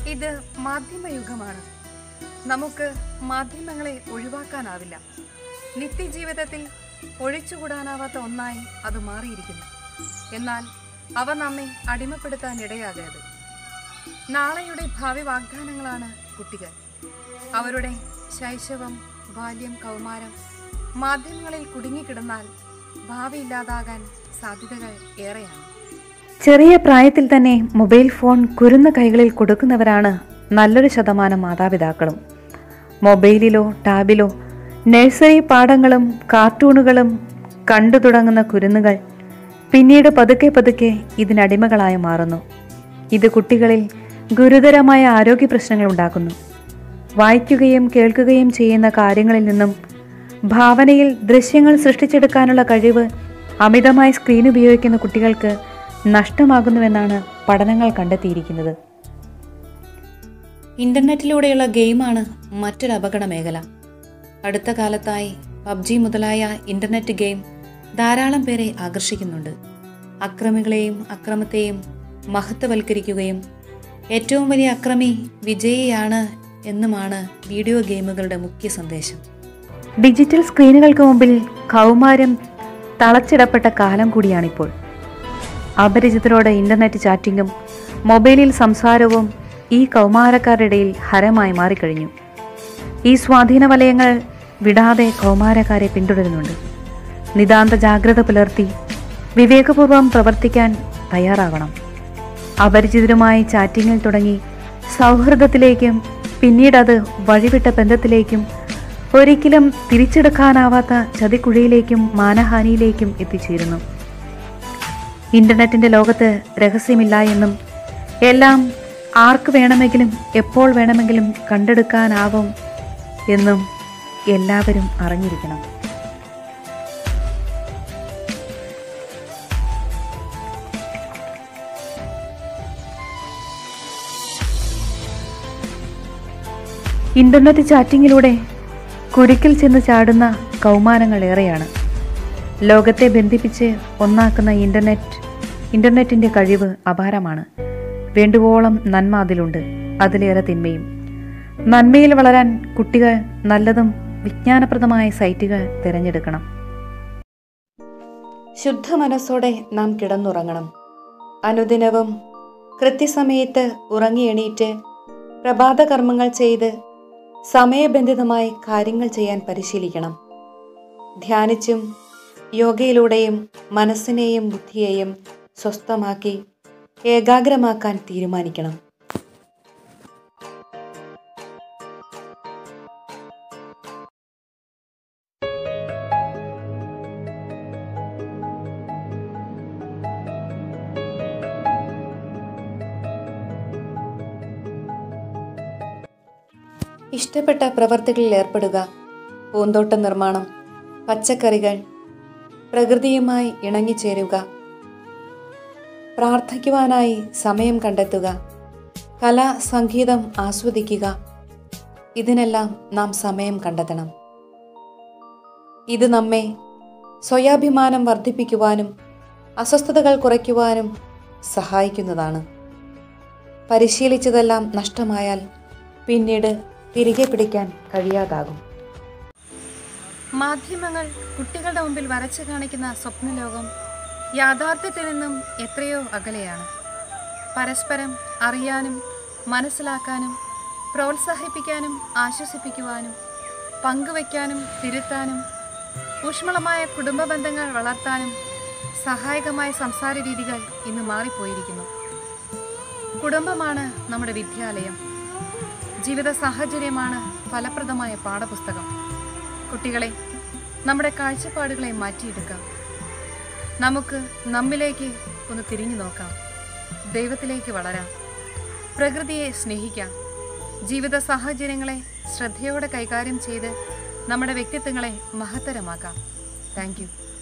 ഇത് മാധ്യമയുഗമാണ്. നമുക്ക് മാധ്യമങ്ങളെ ഒഴിവാക്കാനാവില്ല. നിത്യജീവിതത്തിൽ ഒഴിച്ചുകൂടാനാവാത്ത ഒന്നായി അത് മാറിയിരിക്കുന്നു. എന്നാൽ അവ നമ്മെ അടിമപ്പെടുത്താൻ ഇടയാകരുത്. നാളെയുടെ ഭാവി വാഗ്ദാനങ്ങളാണ് കുട്ടികൾ. അവരുടെ ശൈശവം, ബാല്യം, കൗമാരം മാധ്യമങ്ങളിൽ കുടുങ്ങിക്കിടന്നാൽ ഭാവി ഇല്ലാതാകാൻ സാധ്യതകൾ ഏറെയാണ്. ചെറിയ പ്രായത്തിൽ തന്നെ മൊബൈൽ ഫോൺ കുരുന്ന കൈകളിൽ കൊടുക്കുന്നവരാണ് നല്ലൊരു ശതമാനം മാതാപിതാക്കളും. മൊബൈലിലോ ടാബിലോ നഴ്സറി പാഠങ്ങളും കാർട്ടൂണുകളും കണ്ടു തുടങ്ങുന്ന കുരുന്നുകൾ പിന്നീട് പതുക്കെ പതുക്കെ ഇതിനടിമകളായി മാറുന്നു. ഇത് കുട്ടികളിൽ ഗുരുതരമായ ആരോഗ്യ പ്രശ്നങ്ങൾ ഉണ്ടാക്കുന്നു. വായിക്കുകയും കേൾക്കുകയും ചെയ്യുന്ന കാര്യങ്ങളിൽ നിന്നും ഭാവനയിൽ ദൃശ്യങ്ങൾ സൃഷ്ടിച്ചെടുക്കാനുള്ള കഴിവ് അമിതമായി സ്ക്രീൻ ഉപയോഗിക്കുന്ന കുട്ടികൾക്ക് നഷ്ടമാകുന്നുവെന്നാണ് പഠനങ്ങൾ കണ്ടെത്തിയിരിക്കുന്നത്. ഇന്റർനെറ്റിലൂടെയുള്ള ഗെയിമാണ് മറ്റൊരു അപകട മേഖല. അടുത്ത കാലത്തായി പബ്ജി മുതലായ ഇന്റർനെറ്റ് ഗെയിം ധാരാളം പേരെ ആകർഷിക്കുന്നുണ്ട്. അക്രമികളെയും അക്രമത്തെയും മഹത്വവൽക്കരിക്കുകയും ഏറ്റവും വലിയ അക്രമി വിജയിയാണ് എന്നുമാണ് വീഡിയോ ഗെയിമുകളുടെ മുഖ്യ സന്ദേശം. ഡിജിറ്റൽ സ്ക്രീനുകൾക്ക് മുമ്പിൽ കൗമാരം തളച്ചിടപ്പെട്ട കാലം കൂടിയാണിപ്പോൾ. അപരിചിതരോട് ഇന്റർനെറ്റ് ചാറ്റിങ്ങും മൊബൈലിൽ സംസാരവും ഈ കൗമാരക്കാരുടെ ഇടയിൽ ഹരമായി മാറിക്കഴിഞ്ഞു. ഈ സ്വാധീന വലയങ്ങൾ വിടാതെ കൗമാരക്കാരെ പിന്തുടരുന്നുണ്ട്. നിതാന്ത ജാഗ്രത പുലർത്തി വിവേകപൂർവം പ്രവർത്തിക്കാൻ തയ്യാറാകണം. അപരിചിതരുമായി ചാറ്റിങ്ങിൽ തുടങ്ങി സൗഹൃദത്തിലേക്കും പിന്നീടത് വഴിവിട്ട ബന്ധത്തിലേക്കും ഒരിക്കലും തിരിച്ചെടുക്കാനാവാത്ത ചതിക്കുഴിയിലേക്കും മാനഹാനിയിലേക്കും എത്തിച്ചേരുന്നു. ഇന്റർനെറ്റിന്റെ ലോകത്ത് രഹസ്യമില്ല എന്നും എല്ലാം ആർക്ക് വേണമെങ്കിലും എപ്പോൾ വേണമെങ്കിലും കണ്ടെടുക്കാനാവും എന്നും എല്ലാവരും അറിഞ്ഞിരിക്കണം. ഇന്റർനെറ്റ് ചാറ്റിങ്ങിലൂടെ കുരുക്കിൽ ചെന്ന് ചാടുന്ന കൗമാരങ്ങൾ ഏറെയാണ്. ലോകത്തെ ബന്ധിപ്പിച്ച് ഒന്നാക്കുന്ന ഇന്റർനെറ്റിന്റെ കഴിവ് അപാരമാണ്. വേണ്ടുവോളം നന്മ അതിലുണ്ട്, അതിലേറെ തിന്മയും. നന്മയിൽ വളരാൻ കുട്ടികൾ നല്ലതും വിജ്ഞാനപ്രദമായ സൈറ്റുകൾ തിരഞ്ഞെടുക്കണം. ശുദ്ധ മനസ്സോടെ നാം കിടന്നുറങ്ങണം. അനുദിനവും കൃത്യസമയത്ത് ഉറങ്ങി എണീറ്റ് പ്രഭാത കർമ്മങ്ങൾ ചെയ്ത് സമയബന്ധിതമായി കാര്യങ്ങൾ ചെയ്യാൻ പരിശീലിക്കണം. ധ്യാനിച്ചും യോഗയിലൂടെയും മനസ്സിനെയും ബുദ്ധിയെയും സ്വസ്ഥമാക്കി ഏകാഗ്രമാക്കാൻ തീരുമാനിക്കണം. ഇഷ്ടപ്പെട്ട പ്രവർത്തികളിൽ ഏർപ്പെടുക. പൂന്തോട്ട നിർമ്മാണം, പച്ചക്കറികൾ, പ്രകൃതിയുമായി ഇണങ്ങിച്ചേരുക, പ്രാർത്ഥിക്കുവാനായി സമയം കണ്ടെത്തുക, കല, സംഗീതം ആസ്വദിക്കുക. ഇതിനെല്ലാം നാം സമയം കണ്ടെത്തണം. ഇത് നമ്മെ സ്വയാഭിമാനം വർദ്ധിപ്പിക്കുവാനും അസ്വസ്ഥതകൾ കുറയ്ക്കുവാനും സഹായിക്കുന്നതാണ്. പരിശീലിച്ചതെല്ലാം നഷ്ടമായാൽ പിന്നീട് തിരികെ പിടിക്കാൻ കഴിയാതാകും. മാധ്യമങ്ങൾ കുട്ടികളുടെ മുമ്പിൽ വരച്ചു കാണിക്കുന്ന സ്വപ്നലോകം യാഥാർത്ഥ്യത്തിൽ നിന്നും എത്രയോ അകലെയാണ്. പരസ്പരം അറിയാനും മനസ്സിലാക്കാനും പ്രോത്സാഹിപ്പിക്കാനും ആശ്വസിപ്പിക്കുവാനും പങ്കുവയ്ക്കാനും തിരുത്താനും ഊഷ്മളമായ കുടുംബ ബന്ധങ്ങൾ വളർത്താനും സഹായകമായ സംസാര രീതികൾ ഇന്ന് മാറിപ്പോയിരിക്കുന്നു. കുടുംബമാണ് നമ്മുടെ വിദ്യാലയം. ജീവിത സാഹചര്യമാണ് ഫലപ്രദമായ പാഠപുസ്തകം. കുട്ടികളെ, നമ്മുടെ കാഴ്ചപ്പാടുകളെ മാറ്റിയെടുക്കാം. നമുക്ക് നമ്മിലേക്ക് ഒന്ന് തിരിഞ്ഞു നോക്കാം. ദൈവത്തിലേക്ക് വളരാം. പ്രകൃതിയെ സ്നേഹിക്കാം. ജീവിത സാഹചര്യങ്ങളെ ശ്രദ്ധയോടെ കൈകാര്യം ചെയ്ത് നമ്മുടെ വ്യക്തിത്വങ്ങളെ മഹത്തരമാക്കാം. Thank you.